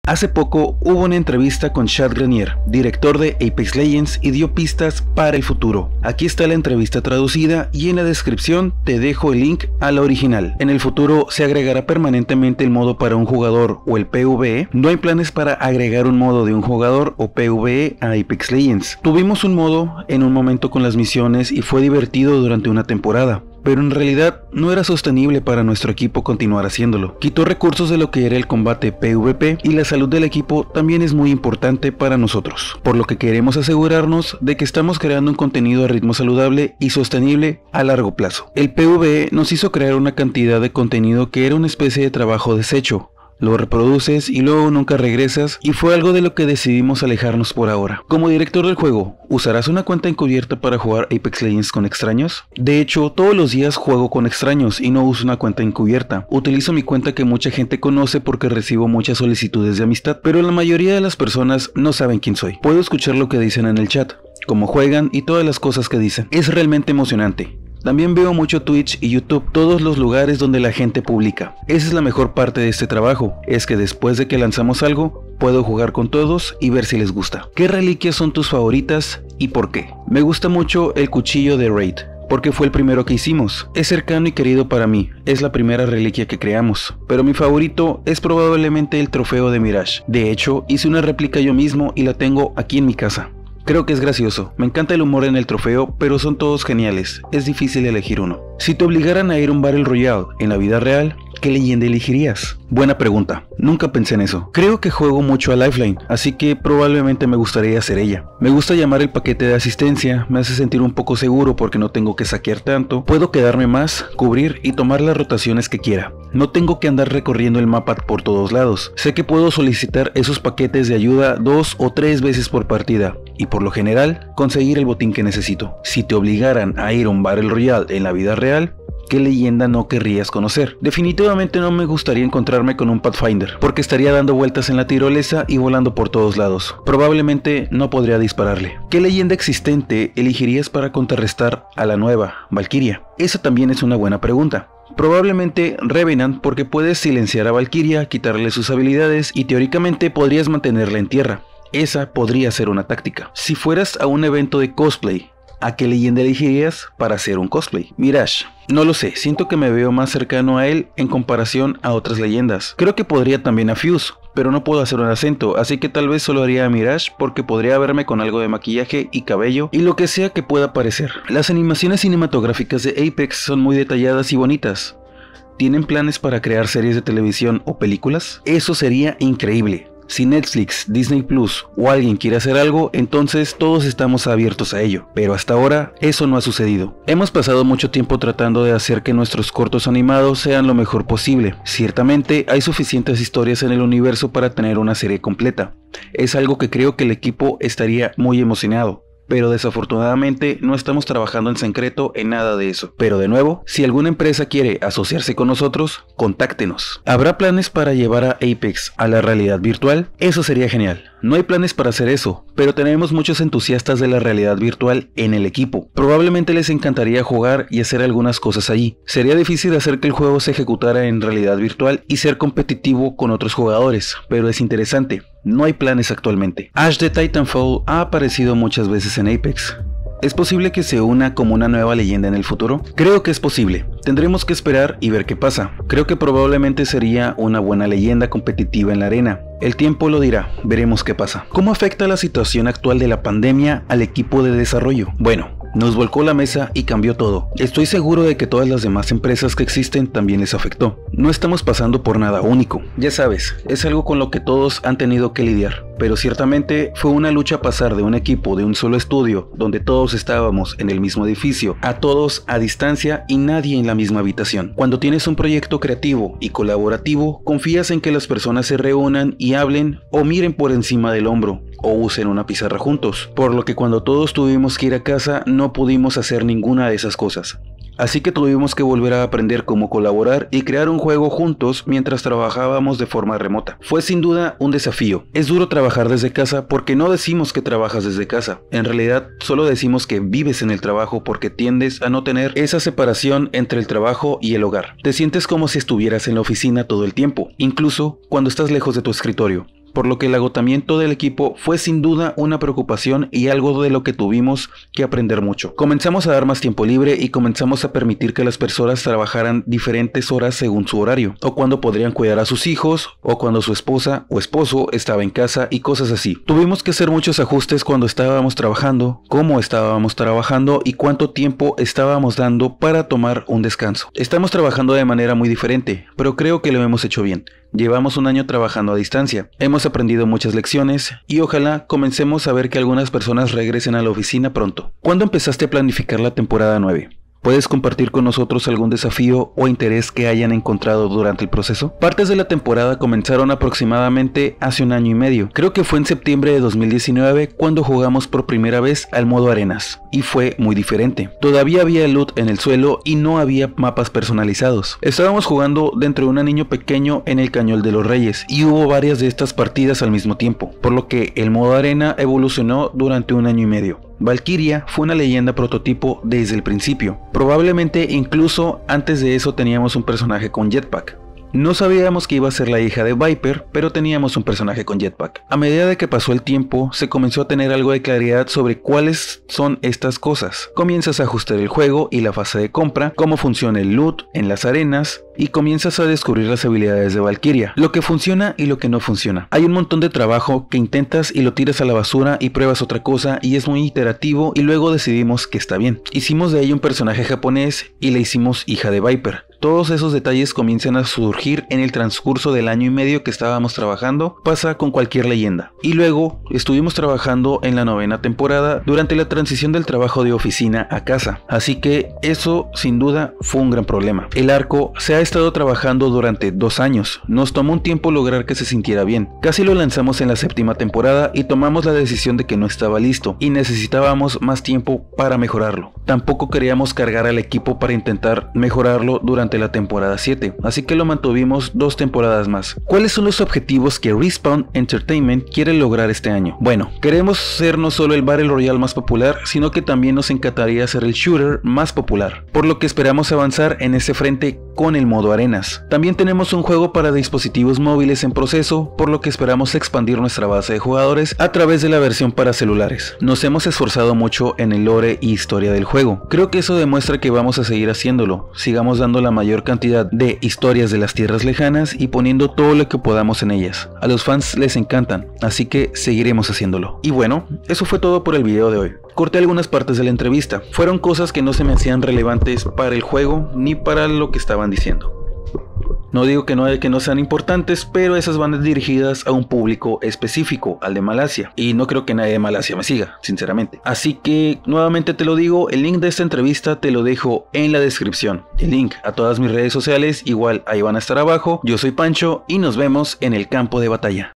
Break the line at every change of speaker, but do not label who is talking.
Hace poco hubo una entrevista con Chad Grenier, director de Apex Legends, y dio pistas para el futuro. Aquí está la entrevista traducida y en la descripción te dejo el link a la original. En el futuro se agregará permanentemente el modo para un jugador o el PvE. No hay planes para agregar un modo de un jugador o PvE a Apex Legends. Tuvimos un modo en un momento con las misiones y fue divertido durante una temporada, pero en realidad no era sostenible para nuestro equipo continuar haciéndolo. Quitó recursos de lo que era el combate PvP y la salud del equipo también es muy importante para nosotros, por lo que queremos asegurarnos de que estamos creando un contenido a ritmo saludable y sostenible a largo plazo. El PvE nos hizo crear una cantidad de contenido que era una especie de trabajo deshecho. Lo reproduces y luego nunca regresas, y fue algo de lo que decidimos alejarnos por ahora. Como director del juego, ¿usarás una cuenta encubierta para jugar Apex Legends con extraños? De hecho, todos los días juego con extraños y no uso una cuenta encubierta. Utilizo mi cuenta que mucha gente conoce porque recibo muchas solicitudes de amistad, pero la mayoría de las personas no saben quién soy. Puedo escuchar lo que dicen en el chat, cómo juegan y todas las cosas que dicen. Es realmente emocionante. También veo mucho Twitch y YouTube, todos los lugares donde la gente publica. Esa es la mejor parte de este trabajo, es que después de que lanzamos algo, puedo jugar con todos y ver si les gusta. ¿Qué reliquias son tus favoritas y por qué? Me gusta mucho el cuchillo de Raid, porque fue el primero que hicimos. Es cercano y querido para mí, es la primera reliquia que creamos, pero mi favorito es probablemente el trofeo de Mirage. De hecho, hice una réplica yo mismo y la tengo aquí en mi casa. Creo que es gracioso, me encanta el humor en el trofeo, pero son todos geniales, es difícil elegir uno. Si te obligaran a ir a un Battle Royale en la vida real, ¿qué leyenda elegirías? Buena pregunta, nunca pensé en eso. Creo que juego mucho a Lifeline, así que probablemente me gustaría ser ella. Me gusta llamar el paquete de asistencia, me hace sentir un poco seguro porque no tengo que saquear tanto, puedo quedarme más, cubrir y tomar las rotaciones que quiera. No tengo que andar recorriendo el mapa por todos lados. Sé que puedo solicitar esos paquetes de ayuda 2 o 3 veces por partida, y por lo general, conseguir el botín que necesito. Si te obligaran a ir a un Battle Royale en la vida real, ¿qué leyenda no querrías conocer? Definitivamente no me gustaría encontrarme con un Pathfinder, porque estaría dando vueltas en la tirolesa y volando por todos lados. Probablemente no podría dispararle. ¿Qué leyenda existente elegirías para contrarrestar a la nueva, Valkyria? Esa también es una buena pregunta. Probablemente Revenant, porque puedes silenciar a Valkyria, quitarle sus habilidades y teóricamente podrías mantenerla en tierra. Esa podría ser una táctica. Si fueras a un evento de cosplay, ¿a qué leyenda elegirías para hacer un cosplay? Mirage. No lo sé, siento que me veo más cercano a él en comparación a otras leyendas. Creo que podría también a Fuse, pero no puedo hacer un acento, así que tal vez solo haría a Mirage porque podría verme con algo de maquillaje y cabello y lo que sea que pueda parecer. Las animaciones cinematográficas de Apex son muy detalladas y bonitas. ¿Tienen planes para crear series de televisión o películas? Eso sería increíble. Si Netflix, Disney Plus o alguien quiere hacer algo, entonces todos estamos abiertos a ello, pero hasta ahora eso no ha sucedido. Hemos pasado mucho tiempo tratando de hacer que nuestros cortos animados sean lo mejor posible. Ciertamente hay suficientes historias en el universo para tener una serie completa. Es algo que creo que el equipo estaría muy emocionado. Pero desafortunadamente no estamos trabajando en secreto en nada de eso. Pero de nuevo, si alguna empresa quiere asociarse con nosotros, contáctenos. ¿Habrá planes para llevar a Apex a la realidad virtual? Eso sería genial. No hay planes para hacer eso, pero tenemos muchos entusiastas de la realidad virtual en el equipo. Probablemente les encantaría jugar y hacer algunas cosas allí. Sería difícil hacer que el juego se ejecutara en realidad virtual y ser competitivo con otros jugadores, pero es interesante. No hay planes actualmente. Ash de Titanfall ha aparecido muchas veces en Apex. ¿Es posible que se una como una nueva leyenda en el futuro? Creo que es posible. Tendremos que esperar y ver qué pasa. Creo que probablemente sería una buena leyenda competitiva en la arena. El tiempo lo dirá, veremos qué pasa. ¿Cómo afecta la situación actual de la pandemia al equipo de desarrollo? Bueno, nos volcó la mesa y cambió todo. Estoy seguro de que todas las demás empresas que existen también les afectó. No estamos pasando por nada único. Ya sabes, es algo con lo que todos han tenido que lidiar. Pero ciertamente fue una lucha pasar de un equipo de un solo estudio, donde todos estábamos en el mismo edificio, a todos a distancia y nadie en la misma habitación. Cuando tienes un proyecto creativo y colaborativo, confías en que las personas se reúnan y hablen o miren por encima del hombro o usen una pizarra juntos, por lo que cuando todos tuvimos que ir a casa no pudimos hacer ninguna de esas cosas. Así que tuvimos que volver a aprender cómo colaborar y crear un juego juntos mientras trabajábamos de forma remota. Fue sin duda un desafío. Es duro trabajar desde casa porque no decimos que trabajas desde casa. En realidad solo decimos que vives en el trabajo porque tiendes a no tener esa separación entre el trabajo y el hogar. Te sientes como si estuvieras en la oficina todo el tiempo, incluso cuando estás lejos de tu escritorio. por lo que el agotamiento del equipo fue sin duda una preocupación y algo de lo que tuvimos que aprender mucho. Comenzamos a dar más tiempo libre y comenzamos a permitir que las personas trabajaran diferentes horas según su horario, o cuando podrían cuidar a sus hijos, o cuando su esposa o esposo estaba en casa y cosas así. Tuvimos que hacer muchos ajustes cuando estábamos trabajando, cómo estábamos trabajando y cuánto tiempo estábamos dando para tomar un descanso. Estamos trabajando de manera muy diferente, pero creo que lo hemos hecho bien. Llevamos un año trabajando a distancia, hemos aprendido muchas lecciones y ojalá comencemos a ver que algunas personas regresen a la oficina pronto. ¿Cuándo empezaste a planificar la temporada 9? ¿Puedes compartir con nosotros algún desafío o interés que hayan encontrado durante el proceso? Partes de la temporada comenzaron aproximadamente hace un año y medio. Creo que fue en septiembre de 2019 cuando jugamos por primera vez al modo arenas, y fue muy diferente. Todavía había loot en el suelo y no había mapas personalizados. Estábamos jugando dentro de un niño pequeño en el Cañón de los Reyes, y hubo varias de estas partidas al mismo tiempo, por lo que el modo arena evolucionó durante un año y medio. Valkyria fue una leyenda prototipo desde el principio. Probablemente incluso antes de eso teníamos un personaje con jetpack. No sabíamos que iba a ser la hija de Viper, pero teníamos un personaje con jetpack. A medida de que pasó el tiempo, se comenzó a tener algo de claridad sobre cuáles son estas cosas. Comienzas a ajustar el juego y la fase de compra, cómo funciona el loot en las arenas, y comienzas a descubrir las habilidades de Valkyria, lo que funciona y lo que no funciona. Hay un montón de trabajo que intentas y lo tiras a la basura y pruebas otra cosa y es muy iterativo y luego decidimos que está bien. Hicimos de ella un personaje japonés y le hicimos hija de Viper. Todos esos detalles comienzan a surgir en el transcurso del año y medio que estábamos trabajando, pasa con cualquier leyenda. Y luego estuvimos trabajando en la 9ª temporada durante la transición del trabajo de oficina a casa, así que eso sin duda fue un gran problema. El arco se ha estado trabajando durante 2 años, nos tomó un tiempo lograr que se sintiera bien. Casi lo lanzamos en la 7ª temporada y tomamos la decisión de que no estaba listo y necesitábamos más tiempo para mejorarlo. Tampoco queríamos cargar al equipo para intentar mejorarlo durante la temporada 7, así que lo mantuvimos 2 temporadas más. ¿Cuáles son los objetivos que Respawn Entertainment quiere lograr este año? Bueno, queremos ser no solo el Battle Royale más popular, sino que también nos encantaría ser el shooter más popular, por lo que esperamos avanzar en ese frente con el modo arenas. También tenemos un juego para dispositivos móviles en proceso, por lo que esperamos expandir nuestra base de jugadores a través de la versión para celulares. Nos hemos esforzado mucho en el lore y historia del juego. Creo que eso demuestra que vamos a seguir haciéndolo. Sigamos dando la mayor cantidad de historias de las tierras lejanas y poniendo todo lo que podamos en ellas. A los fans les encantan, así que seguiremos haciéndolo. Y bueno, eso fue todo por el video de hoy. Corté algunas partes de la entrevista. Fueron cosas que no se me hacían relevantes para el juego ni para lo que estaban diciendo. No digo que no sean importantes, pero esas van dirigidas a un público específico, al de Malasia. Y no creo que nadie de Malasia me siga, sinceramente. Así que, nuevamente te lo digo, el link de esta entrevista te lo dejo en la descripción. El link a todas mis redes sociales, igual ahí van a estar abajo. Yo soy Pancho y nos vemos en el campo de batalla.